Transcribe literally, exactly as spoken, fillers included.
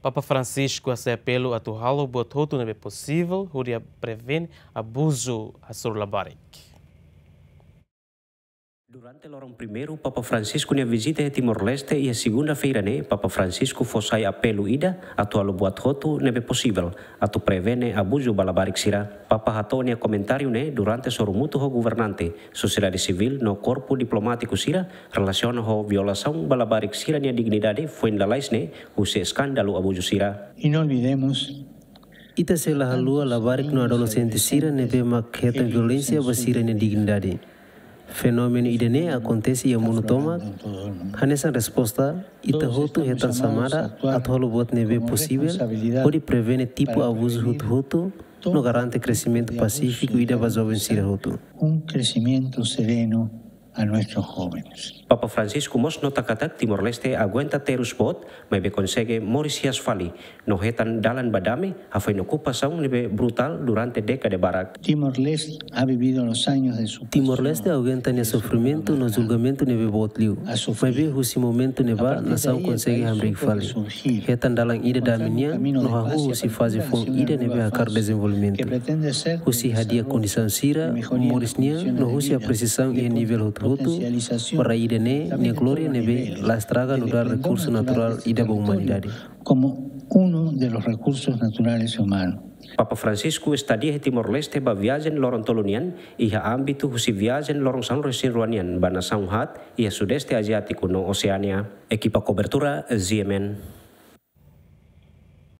Papa Francisco hace apelo a tu halo buat hotu nebe possível, huria prevene abuso a surlabarik. Durante l'orong primeiro, Papa Francisco ne visita a Timor-Leste e a segunda-feira ne, Papa Francisco fossai apelo ida atu alo buat hotu nebe possível, atu prevene abuso balabarik sira. Papa hato ne comentário ne durante sorumutu ho governante, sociedade civil no corpo diplomático sira, relaciona ho violação balabarik sira ne dignidade foi indalais ne, use escândalo abuso sira. E não olvidemos Ita se la halua labarik no adolescente sira nebe makheta violência basira ne dignidade. Fenomeno idene acontece e monotoma, hanessa resposta, ita hotu hetan samara, atolo buat neve possível, pode prevene tipo abuso hutu-hutu, no garante crescimento pacífico e da jovem sira hutu. Um crescimento sereno a nuestros jóvenes. Papa Francisco mos nota katak Timor-Leste aguenta terus bot, mas be consegue morisias fali, no hetan dalan badame, afai no ocupação nebe brutal durante década barak. Timor-Leste ha vivido los años de su Timor-Leste aguenta ne sofrimento no julgamento nebe botliu, mas be husi momento neba nação consegue hamrik fali. Hetan dalan ida daminia, no hahu husi fase fon ida nebe hakar desenvolvimento. Husi hadia condição sira, morisnia, no husi a precisão e nível hutu-hutu, para ida ne, ne gloria nebe la estraga no dar recurso natural e da humanidade. Como uno de los recursos naturales humanos. Papa Francisco estadia em Timor-Leste ba viagem lorong tolunian e ha âmbito husi viagem lorong São Ruanian ba nação hat e a sudeste asiático no Oceania. Equipa cobertura Z M N.